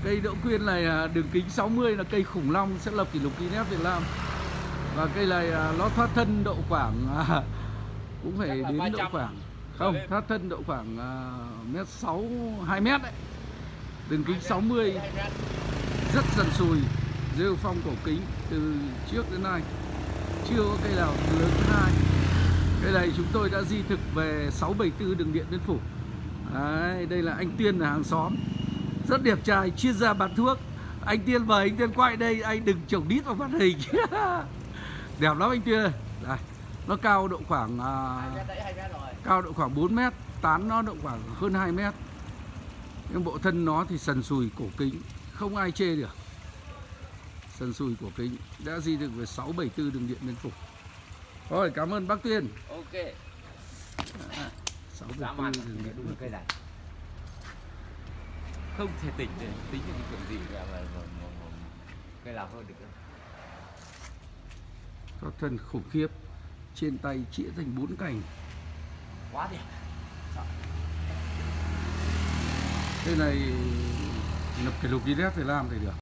Cây đỗ quyên này đường kính 60 là cây khủng long, sẽ lập kỷ lục Guinness Việt Nam. Và cây này nó thoát thân độ khoảng cũng phải đến độ khoảng không, thoát thân độ khoảng mét 6, 2 mét đấy. Đường kính 60, rất dần sùi, rêu phong cổ kính từ trước đến nay chưa có cây nào lớn thứ hai. Cây này chúng tôi đã di thực về 674 đường Điện Biên Phủ. Đấy, đây là anh Tiên là hàng xóm, rất đẹp trai, chuyên gia bán thuốc. Anh Tiên mời anh Tiên quay đây, anh đừng chồng đít vào màn hình. Đẹp lắm anh Tiên ơi. Đây, nó cao độ khoảng cao độ khoảng 4 mét, tán nó độ khoảng hơn 2 mét. Nhưng bộ thân nó thì sần sùi cổ kính, không ai chê được. Sần sùi cổ kính, đã di thực về 674 đường Điện Biên Phủ. Rồi, cảm ơn bác Tuyên. Ok. 674 đường Điện Biên Phủ. Cây này không thể tính được cái kiểu gì cả mà cây nào hơn được. Có thân khủng khiếp, trên tay chĩa thành 4 cành, Quá đẹp. cây này lập kỷ lục Guinness Việt Nam thì được.